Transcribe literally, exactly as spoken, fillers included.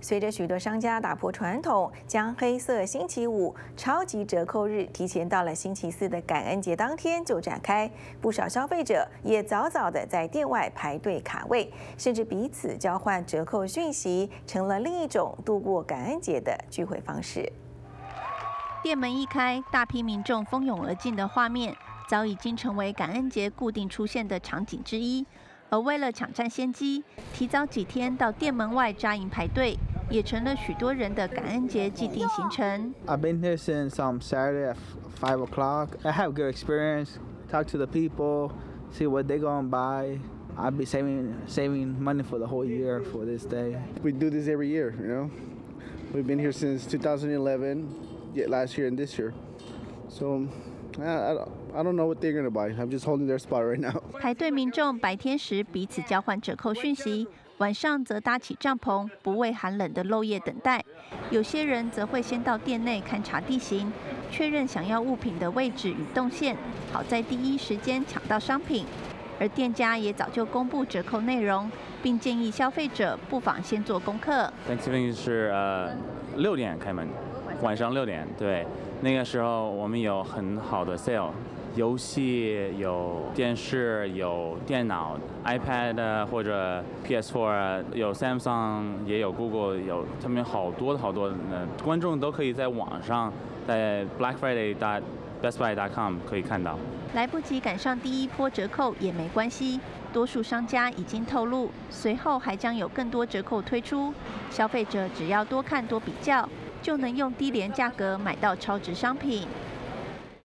随着许多商家打破传统，将黑色星期五超级折扣日提前到了星期四的感恩节当天就展开，不少消费者也早早的在店外排队卡位，甚至彼此交换折扣讯息，成了另一种度过感恩节的聚会方式。 店门一开，大批民众蜂拥而进的画面，早已经成为感恩节固定出现的场景之一。而为了抢占先机，提早几天到店门外扎营排队，也成了许多人的感恩节既定行程。 I've been here since um, Saturday at five o'clock. I have good experience. Talk to the people, see what they're gonna buy. I'll be saving saving money for the whole year for this day. We do this every year, you know. We've been here since two thousand eleven, yeah, last year and this year. So I, I, I don't know what they're gonna buy. I'm just holding their spot right now. 排队民众白天时彼此交换折扣讯息，晚上则搭起帐篷，不畏寒冷的漏夜等待。有些人则会先到店内勘察地形，确认想要物品的位置与动线，好在第一时间抢到商品。而店家也早就公布折扣内容，并建议消费者不妨先做功课。 Thanksgiving 是呃六点开门，晚上六点，对，那个时候我们有很好的 sale。 游戏有电视，有电脑 ，iPad 或者 P S 四，有 Samsung， 也有 Google， 有他们好多好多，呃，观众都可以在网上，在 Black Friday Best Buy dot com 可以看到。 来不及赶上第一波折扣也没关系，多数商家已经透露，随后还将有更多折扣推出，消费者只要多看多比较，就能用低廉价格买到超值商品。